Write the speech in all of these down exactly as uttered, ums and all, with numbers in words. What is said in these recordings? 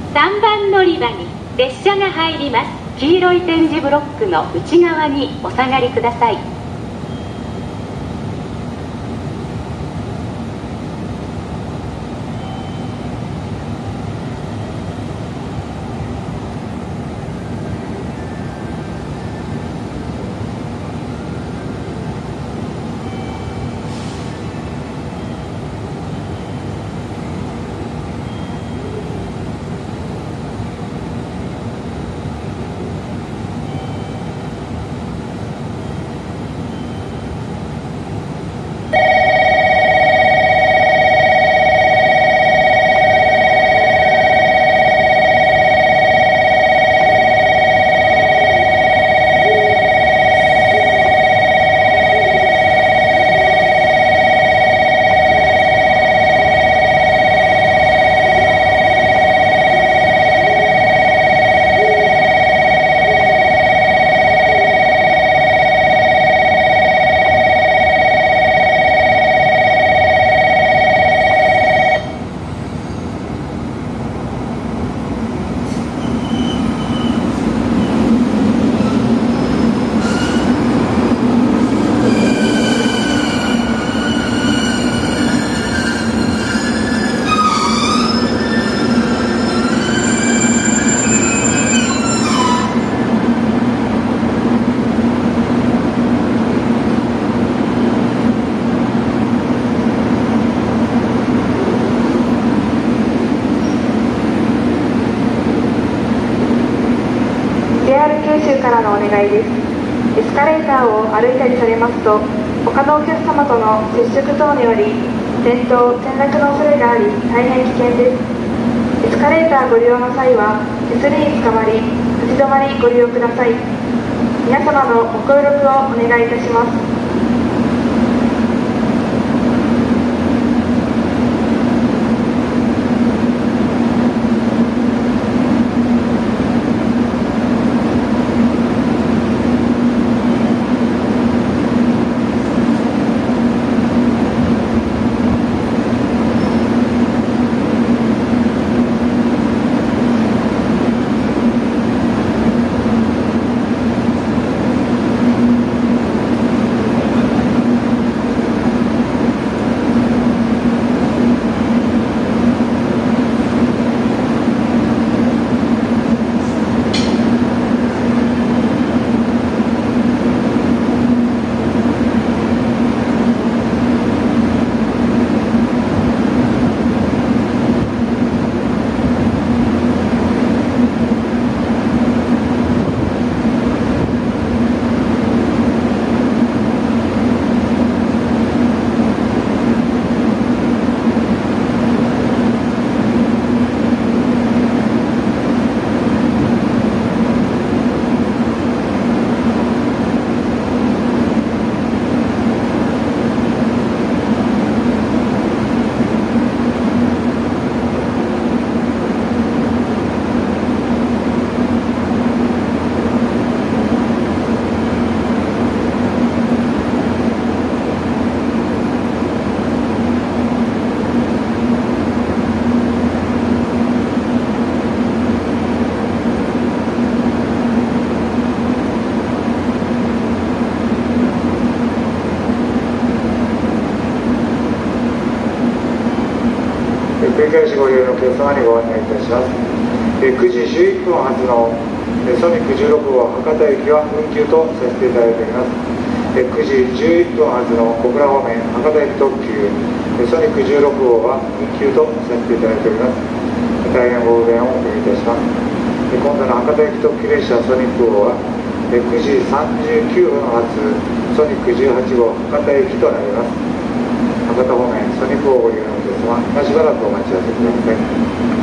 さんばん乗り場に列車が入ります。黄色い点字ブロックの内側にお下がりください。 九州からのお願いです。エスカレーターを歩いたりされますと、他のお客様との接触等により転倒・転落の恐れがあり大変危険です。エスカレーターご利用の際は手すりにつかまり立ち止まりご利用ください。皆様のご協力をお願いいたします。 繰り返しご利用のお客様にご案内いたします。くじじゅういっぷん発のソニックじゅうろく号博多行きは運休とさせていただいております。くじじゅういっぷん発の小倉方面博多行き特急ソニックじゅうろく号は運休とさせていただいております。大変ご不便をおかけいたします。今度の博多行き特急列車ソニック号はくじさんじゅうきゅうふん発ソニックじゅうはち号博多行きとなります。博多方面ソニック号をご利用のお客様、今しばらくお待ち合わせください。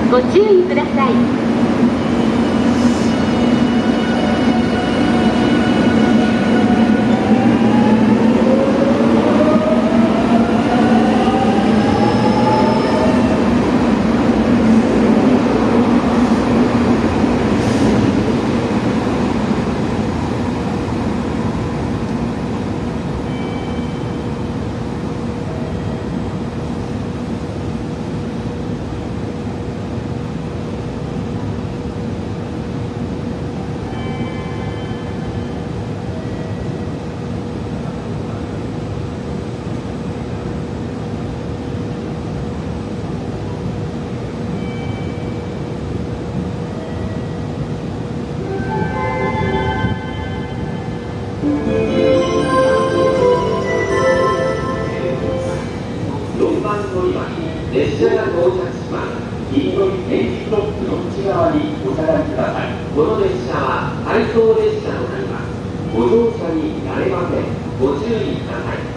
ご注意ください。 列車が到着します。黄色い点字ブロックの内側にお下がりください。この列車は回送列車となります。ご乗車になれません。ご注意ください。